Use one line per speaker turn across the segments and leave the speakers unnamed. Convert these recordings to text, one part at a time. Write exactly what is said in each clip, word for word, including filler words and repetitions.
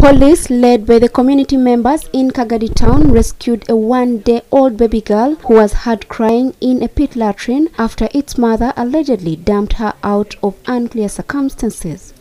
Police, led by the community members in Kagadi town, rescued a one-day-old baby girl who was heard crying in a pit latrine after its mother allegedly dumped her out of unclear circumstances.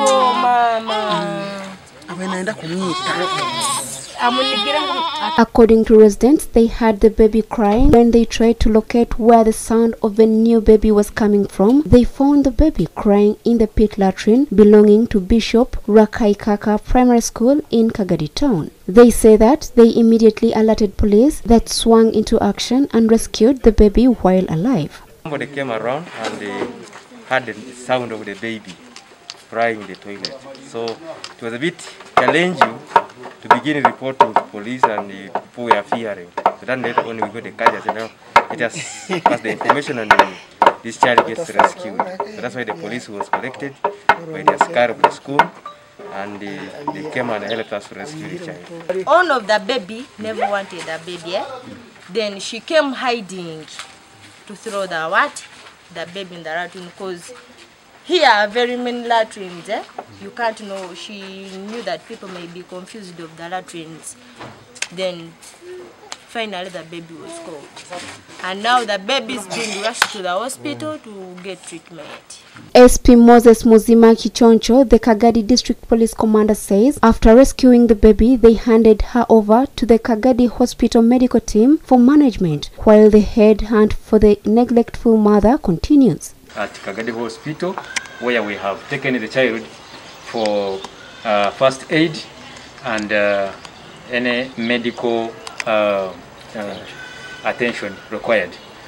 According to residents, they heard the baby crying. When they tried to locate where the sound of the new baby was coming from, they found the baby crying in the pit latrine belonging to Bishop Rakaikaka Primary School in Kagadi town. They say that they immediately alerted police that swung into action and rescued the baby while alive.
Somebody came around and they heard the sound of the baby crying in the toilet. So it was a bit challenging to begin reporting to police, and the people were fearing. So then later on we got the card and now it has passed the information and the, this child gets rescued. So that's why the police was collected by the askar of the school, and they, they came and helped us to rescue the child.
One of the baby never wanted a baby. Eh? Then she came hiding to throw the what? The baby in the latrine, because here are very many latrines. Eh? You can't know. She knew that people may be confused of the latrines. Then finally the baby was caught. And now the baby is being rushed to the hospital to get treatment.
S P Moses Muzima Kichoncho, the Kagadi District Police Commander, says after rescuing the baby, they handed her over to the Kagadi Hospital medical team for management, while the head hunt for the neglectful mother continues.
At Kagadi Hospital, where we have taken the child for uh, first aid and uh, any medical uh, uh, attention required.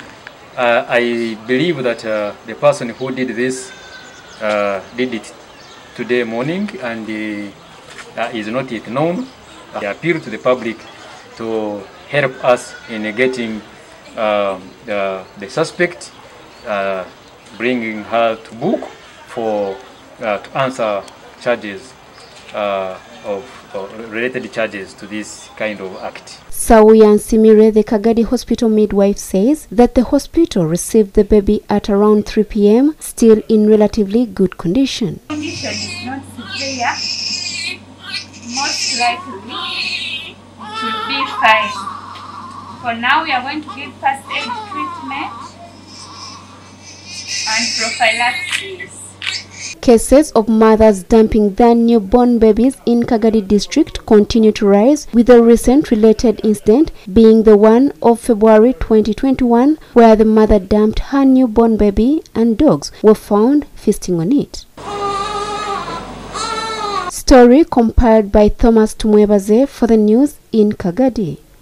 Uh, I believe that uh, the person who did this uh, did it today morning, and uh, uh, is not yet known. I appeal to the public to help us in getting uh, the, the suspect, uh, bringing her to book for uh, to answer charges uh, of uh, related charges to this kind of act.
Sawiyan Simire, the Kagadi Hospital midwife, says that the hospital received the baby at around three p m still in relatively good condition.
Condition is not severe. Most likely it will be fine. For now, we are going to give first aid treatment and prophylaxis.
Cases of mothers dumping their newborn babies in Kagadi district continue to rise, with the recent related incident being the one of February twenty twenty-one, where the mother dumped her newborn baby and dogs were found feasting on it. Story compiled by Thomas Tumwebaze for the news in Kagadi.